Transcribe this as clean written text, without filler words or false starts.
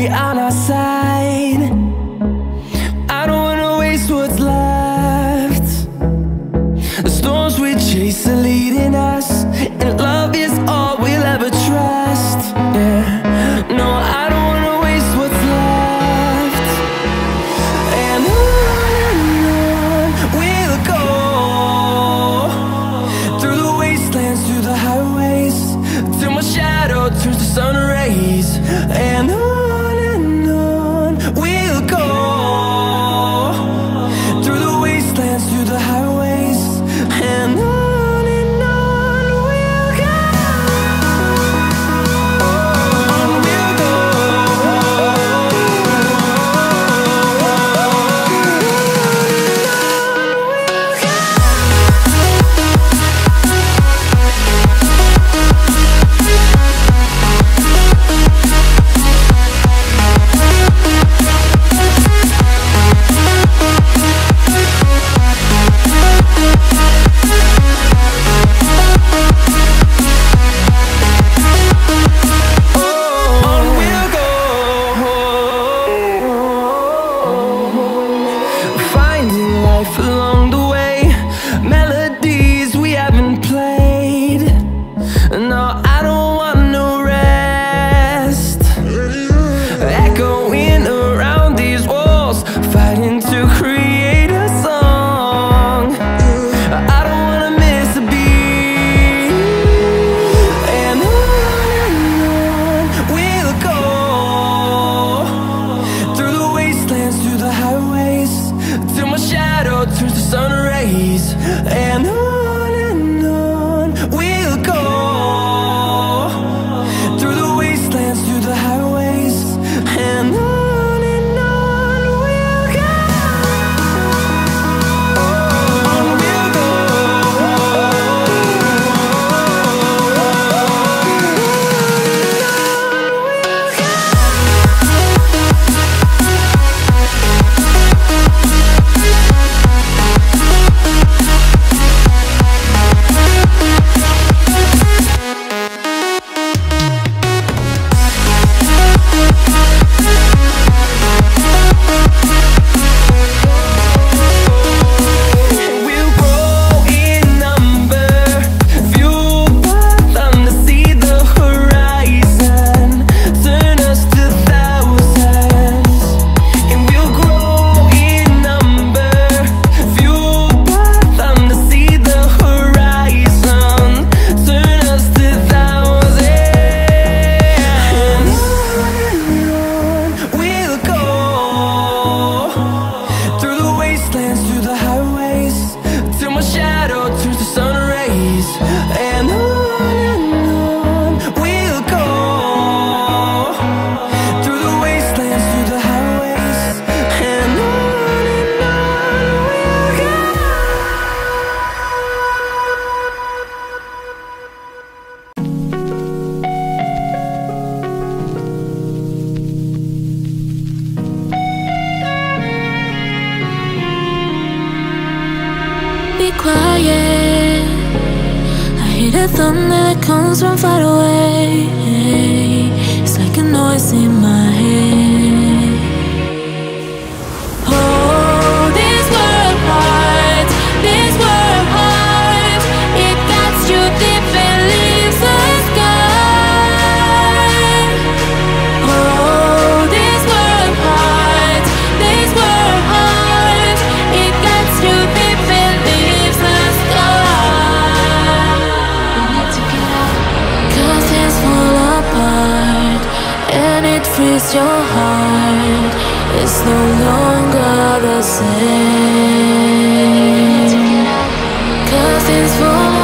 be on our side. I don't wanna waste what's left. The storms we chase are leading us, and love is all we'll ever trust. Yeah, no, I don't wanna waste what's left. And on we'll go, through the wastelands, through the highways, till my shadow turns to sun rays. And on we'll go, through the wastelands, through the highways, and on we'll go. On we'll go. Finding life along the way, melodies we haven't played. No, I don't want no rest. Echoing around these walls, fighting to create a song. I don't wanna miss a beat. And on we'll go, through the wastelands, through the highways, till my shadow turns to sun rays. And on we'll go, through the wastelands, through the highways, and on we'll go. On we'll go. We'll grow in number, fueled by them to see the horizon, turn us to thousands. And we'll grow in number, fueled by them to see the horizon, turn us to thousands. And on we'll go, through the wastelands, through the highways, till my shadow turns to sun rays. And on we'll go, through the wastelands, through the highways, and on we'll go. Be quiet, I hear the thunder that comes from far away. It's like a noise in my head. Oh, this world heart, this world heart, it gets you deep and leaves the sky. Oh, this world heart, it gets you deep and leaves the sky. We need to get out, 'cause things fall apart, and it frees your heart. It's no longer the same. 'Cause things fall